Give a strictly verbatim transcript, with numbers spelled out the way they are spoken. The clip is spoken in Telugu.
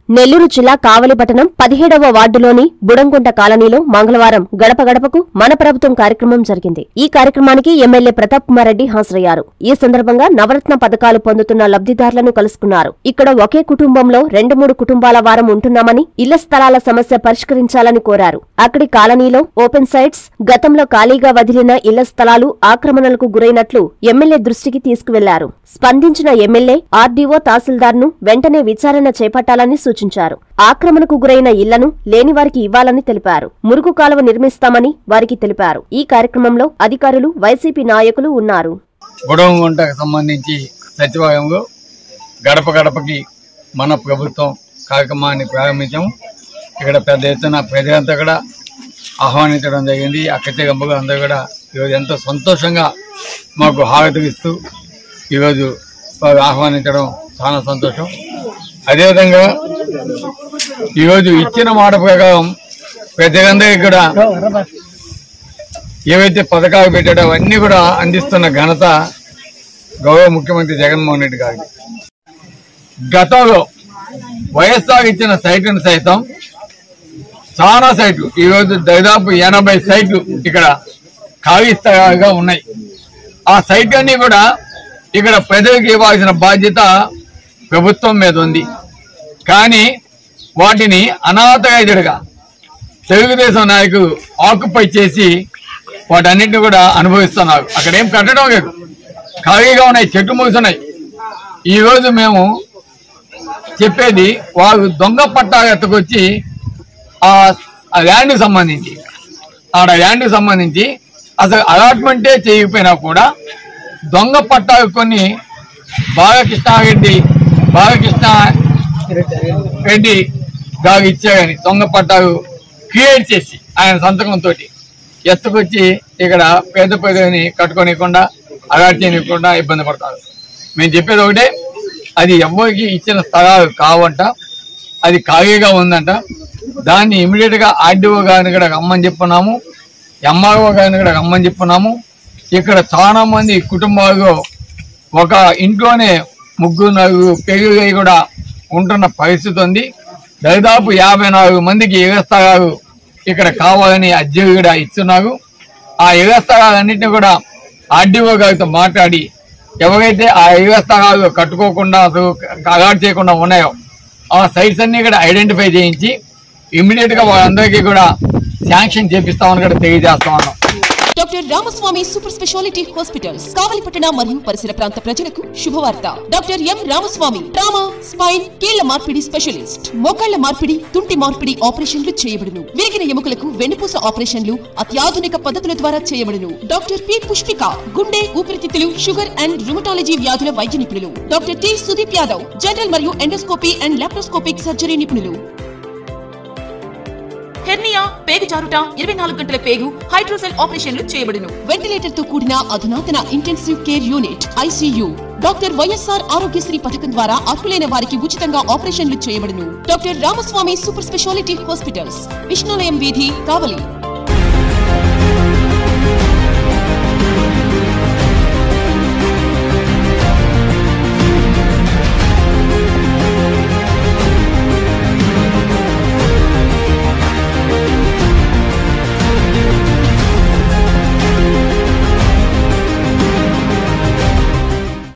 నెల్లూరు జిల్లా కావలిపట్టణం పదిహేడవ వార్డులోని బుడంగుంట కాలనీలో మంగళవారం గడప గడపకు మన ప్రభుత్వం కార్యక్రమం జరిగింది. ఈ కార్యక్రమానికి ఎమ్మెల్యే ప్రతాప్ కుమార్ రెడ్డి హాజరయ్యారు. ఈ సందర్భంగా నవరత్న పథకాలు పొందుతున్న లబ్ధిదారులను కలుసుకున్నారు. ఇక్కడ ఒకే కుటుంబంలో రెండు మూడు కుటుంబాల వారం ఉంటున్నామని, ఇళ్ల స్థలాల సమస్య పరిష్కరించాలని కోరారు. అక్కడి కాలనీలో ఓపెన్ సైట్స్, గతంలో ఖాళీగా వదిలిన ఇళ్ల స్థలాలు ఆక్రమణలకు గురైనట్లు ఎమ్మెల్యే దృష్టికి తీసుకువెళ్లారు. స్పందించిన ఎమ్మెల్యే ఆర్డీఓ, తహసీల్దార్ను వెంటనే విచారణ చేపట్టాలని సూచించారు. ఆక్రమణకు గురైన ఇళ్లను లేనివారికి ఇవ్వాలని తెలిపారు. మురుగు కాలువ నిర్మిస్తామని వారికి తెలిపారు. ఈ కార్యక్రమంలో అధికారులు, వైసీపీ నాయకులు ఉన్నారు. బుడంగుంటకు సంబంధించి సచివాలయంలో గడప గడపకి మన ప్రభుత్వం కార్యక్రమాన్ని ప్రారంభించాము. ఇక్కడ పెద్ద ఎత్తున ప్రజలంతా కూడా ఆహ్వానించడం జరిగింది. అక్కచే గంపగా అందరూ కూడా ఈరోజు ఎంతో సంతోషంగా మాకు హారతి ఇస్తూ ఈరోజు ఆహ్వానించడం చాలా సంతోషం. అదేవిధంగా ఈరోజు ఇచ్చిన మాట ప్రకారం ప్రజలందరికీ కూడా ఏవైతే పథకాలు పెట్టాడో అవన్నీ కూడా అందిస్తున్న ఘనత గౌరవ ముఖ్యమంత్రి జగన్మోహన్ రెడ్డి గారికి. గతంలో వైఎస్ఆర్ ఇచ్చిన సైట్లను సైతం చాలా సైట్లు ఈరోజు దాదాపు ఎనభై సైట్లు ఇక్కడ ఖాళీ స్థలాలుగా ఉన్నాయి. ఆ సైట్లన్నీ కూడా ఇక్కడ ప్రజలకు ఇవ్వాల్సిన బాధ్యత ప్రభుత్వం మీద ఉంది. కానీ వాటిని అనాథరైజ్డ్గా తెలుగుదేశం నాయకులు ఆక్యుపై చేసి వాటన్నిటిని కూడా అనుభవిస్తున్నారు. అక్కడ ఏం కట్టడం లేదు, ఖాళీగా ఉన్నాయి, చెట్టు మూసున్నాయి. ఈరోజు మేము చెప్పేది వారు దొంగ పట్టాలు ఎత్తుకొచ్చి ఆ ల్యాండ్కి సంబంధించి ఆడ ల్యాండ్కి సంబంధించి అసలు అలాట్మెంటే చేయకపోయినా కూడా దొంగ పట్టాలు కొన్ని బాలకృష్ణారెడ్డి బాలకృష్ణ రెడ్డి గారు ఇచ్చారని దొంగ పట్టాలు క్రియేట్ చేసి ఆయన సంతకంతో ఎత్తుకొచ్చి ఇక్కడ పేద పేదని కట్టుకోనికుండా అలాట్ చేయకుండా ఇబ్బంది పడతారు. మేము చెప్పేది ఒకటే, అది ఎవరికి ఇచ్చిన స్థలాలు కావంట, అది ఖాళీగా ఉందంట. దాన్ని ఇమీడియట్ గా ఆర్డీఓ గారిని కూడా రమ్మని చెప్పున్నాము, ఎంఆర్ఓ గారిని కూడా రమ్మని చెప్పున్నాము. ఇక్కడ చాలా మంది కుటుంబాలు ఒక ఇంట్లోనే ముగ్గురు నలుగురు పెరుగులై కూడా ఉంటున్న పరిస్థితి ఉంది. దాదాపు యాభై నాలుగు మందికి ఇళ్ల స్థలాలు ఇక్కడ కావాలని అర్జీలు కూడా ఇస్తున్నారు. ఆ ఇళ్ల స్థలాలన్నింటినీ కూడా ఆర్డీఓ గారితో మాట్లాడి ఎవరైతే ఆ ఇళ్ల స్థలాలు కట్టుకోకుండా అసలు అలాట్ చేయకుండా ఉన్నాయో ఆ సైట్స్ అన్ని కూడా ఐడెంటిఫై చేయించి ఇమ్మీడియట్ గా వాళ్ళందరికీ కూడా శాంక్షన్ చేపిస్తామని కూడా తెలియజేస్తా ఉన్నాం. Doctor Ramaswamy super speciality hospitals కావలిపట్టణ మరియు పరిసర ప్రాంత ప్రజలకు శుభవార్త. Doctor M Ramaswamy trauma, spine, కీళ్ల మార్పిడి స్పెషలిస్ట్. మోకాళ్ల మార్పిడి, తుంటి మార్పిడి ఆపరేషన్లు చేయబడును. విరిగిన ఎముకలకు వెన్నుపూస ఆపరేషన్లు అత్యాధునిక పద్ధతుల ద్వారా చేయబడును. డాక్టర్ పి పుష్పిక గుండె, ఊపిరితిత్తులు, షుగర్ అండ్ రుమటాలజీ వ్యాధుల వైద్య నిపుణులు. Doctor T Sudeep Yadav general మరియు ఎండోస్కోపీ అండ్ లాప్రోస్కోపిక్ సర్జరీ నిపుణులు. హెర్నియా, పేగు జారుట, ఇరవై నాలుగు గంటల పేగు, హైడ్రోసెల్ ఆపరేషన్లు చేయబడును. వెంటిలేటర్ తో కూడిన అధునాతన intensive care unit ICU. Doctor YSR Aarogyasri పథకం ద్వారా అర్హులైన వారికి ఉచితంగా ఆపరేషన్లు చేయబడును. Doctor Ramaswamy super speciality hospitals, Vishnulayam వీధి, కావలి.